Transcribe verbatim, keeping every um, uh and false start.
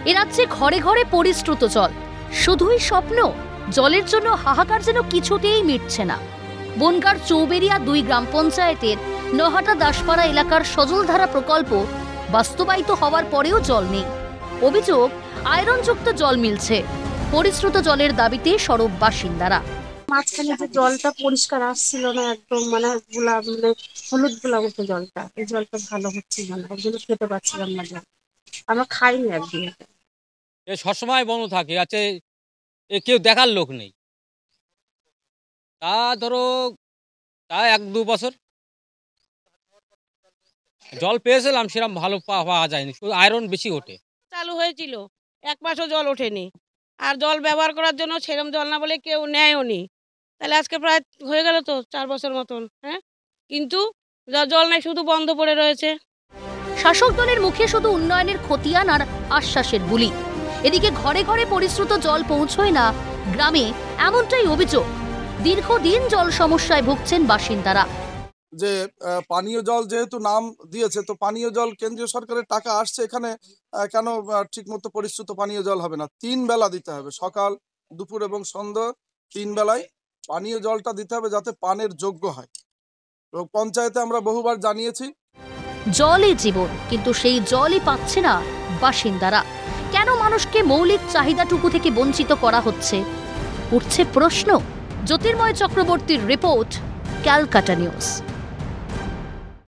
এ রাজ্যে ঘরে ঘরে পরিশ্রুত জল, শুধুই স্বপ্ন? জলের জন্য হাহাকার যেন কিছুতেই মিটছে না। বনগাঁর চৌবেরিয়া দুই গ্রাম পঞ্চায়েতের নহাটা দাসপাড়া এলাকার সজলধারা প্রকল্প বাস্তবায়িত হওয়ার পরেও জল নেই। অভিযোগ, আয়রনযুক্ত জল মিলছে। পরিশ্রুত জলের দাবিতে সরব বাসিন্দারা। মাঝখানে যে জলটা পরিষ্কার আসছিল না, একদম মানে গুলা মানে হলুদ গুলা উঠে জলটা, এই জলটা ভালো হচ্ছিল না, ওই জন্য খেতে পাচ্ছিলাম না জল। আমরা খাইনি একদিন। এ সবসময় বন্ধ থাকে, আছে এ কেউ দেখার লোক নেই। তা ধরো তা এক দু বছর জল পেয়েছিলাম, সেরকম ভালো পাওয়া যায়নি, শুধু আয়রন বেশি ওঠে। চালু হয়েছিল, এক মাসও জল ওঠেনি, আর জল ব্যবহার করার জন্য সেরকম জল না বলে কেউ নেয়ও নি। তাহলে আজকে প্রায় হয়ে গেল তো চার বছর মতন। হ্যাঁ, কিন্তু জল নাই, শুধু বন্ধ পড়ে রয়েছে। শাসক দলের মুখে শুধু উন্নয়নের খতিয়ান আর আশ্বাসের বুলি। এদিকে ঘরে ঘরে পরিশ্রুত জল পৌঁছয় না গ্রামে, এমনটাই অভিযোগ। দীর্ঘদিন জল সমস্যায় ভুগছেন বাসিন্দারা। যে পানীয় জল যেহেতু নাম দিয়েছে, তো পানীয় জল কেন্দ্রীয় সরকারের টাকা আসছে, এখানে কেন ঠিক মতো পরিশ্রুত পানীয় জল হবে না? তিন বেলা দিতে হবে, সকাল, দুপুর এবং সন্ধ্যা, তিন বেলায় পানীয় জলটা দিতে হবে যাতে পানের যোগ্য হয়। পঞ্চায়েতে আমরা বহুবার জানিয়েছি। জলই জীবন, কিন্তু সেই জলই পাচ্ছে না বাসিন্দারা। কেন মানুষকে মৌলিক চাহিদাটুকু থেকে বঞ্চিত করা হচ্ছে? উঠছে প্রশ্ন। জ্যোতির্ময় চক্রবর্তীর রিপোর্ট, ক্যালকাটা নিউজ।